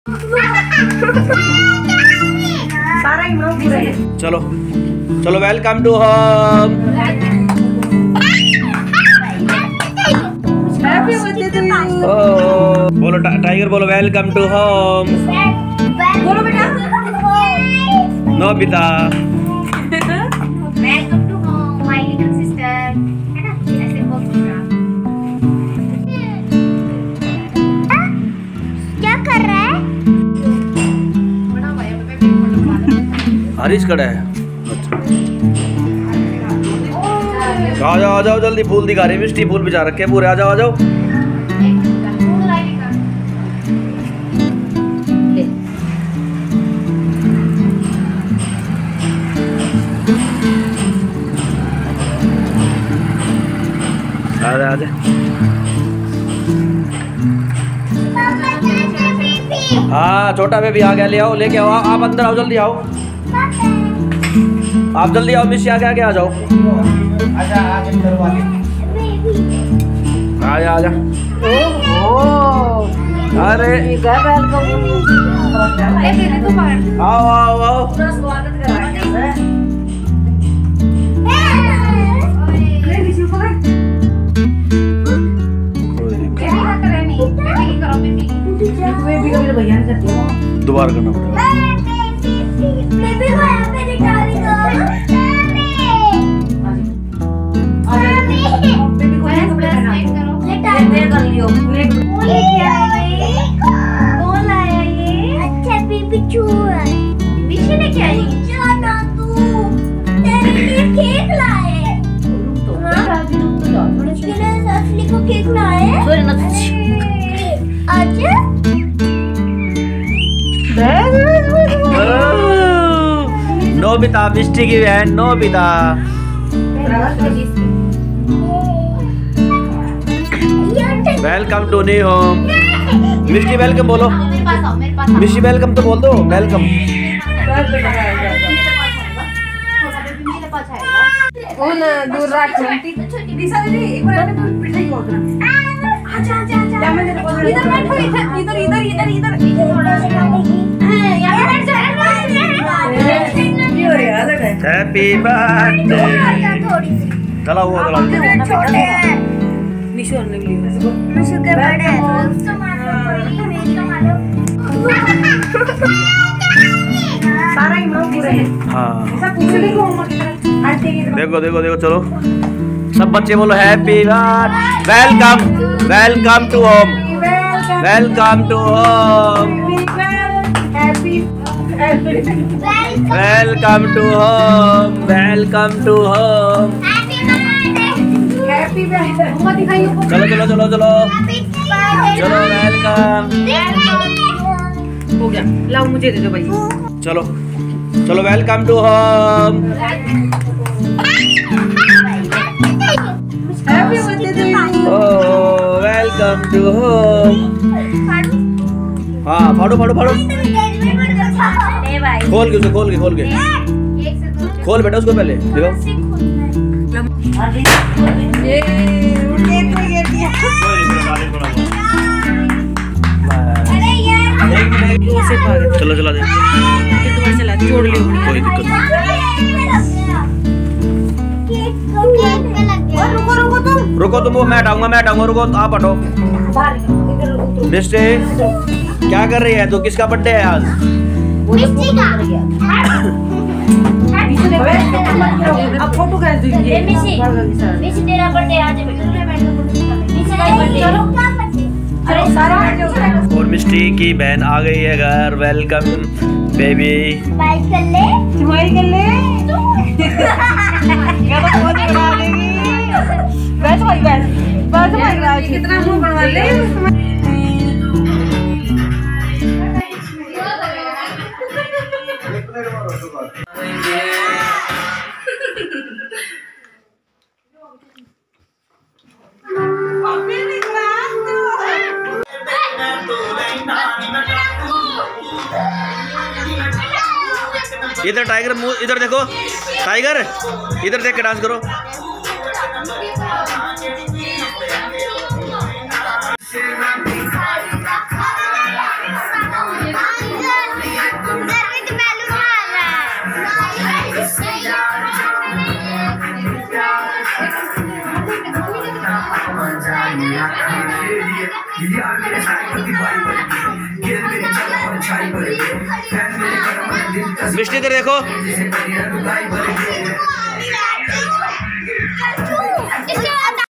चलो चलो, welcome to home. बोलो टाइगर, बोलो वेलकम टू होम। बोलो बेटा। Nobita, welcome to home my little sister, है ना? ऐसे बोल। क्या कर रहा है? बड़ा भाई हरीश खड़ा है। आ जाओ आ जाओ, जल्दी फूल दिखा रही मिस्टी, फूल बिछा रखे पूरे। आ जाओ आ जाओ। आजा आजा। हाँ छोटा बेबी आ गया, ले आओ, लेके आओ। आप अंदर आओ, जल्दी आओ, आप जल्दी आओ। मिस आगे आगे आ जाओ। आजा आजा आजा। अरे आओ आओ आओ। दोबारा करना पड़ेगा। नोबिता, मिस्टी की बहन Nobita. Welcome to new home. Misty welcome बोलो। मिस्टी वेलकम तो बोल दो, वेलकम। दूर रख। दिशा दीदी एक बार अपने पिट नहीं खोल रहा। आजा आजा आजा। इधर बैठो, इधर इधर इधर इधर इधर। यहां बैठ जा। Happy birthday. चला वो चला। छोटे निशोर ने भी निशोर के बर्थडे सारा इमरान पूरे। हाँ ऐसा पूछ ले को मत देखो देखो देखो, चलो सब बच्चे बोलो happy birthday. Welcome welcome to home, welcome to home, welcome to home, welcome to home. Happy birthday दिखाइए। चलो चलो चलो चलो चलो, वेलकम हो गया। लाओ मुझे दे दो भाई। चलो चलो, welcome to home. Happy birthday oh welcome to home. हाँ फाड़ो फाड़ो फाड़ो। खोल के उसे, खोल के खोल के खोल बेटा उसको पहले देखो। चलो चला दे, चला छोड़ लियो, कोई दिक्कत नहीं। रुको रुको तुम, रुको तुम, वो मैं हटाऊंगा, रुको आप हटो। मिस्टी क्या कर रही है तू? किसका बर्थडे है आज? अब फोटो खींच दीजिए। मिसी तेरा बर्थडे आज है मिसी का बर्थडे। अरे सारे बैठ जाओ। और मिस्टी की बहन आ गई है घर। Welcome baby. स्माइल कर ले, स्माइल कर ले। बहुत बना देगी। बैठ भाई बैठ, बैठ भाई। कितना मुंह बनवा ले। इधर टाइगर मुंह, इधर देखो टाइगर, इधर देख के डांस करो। मिष्टी इधर देखो।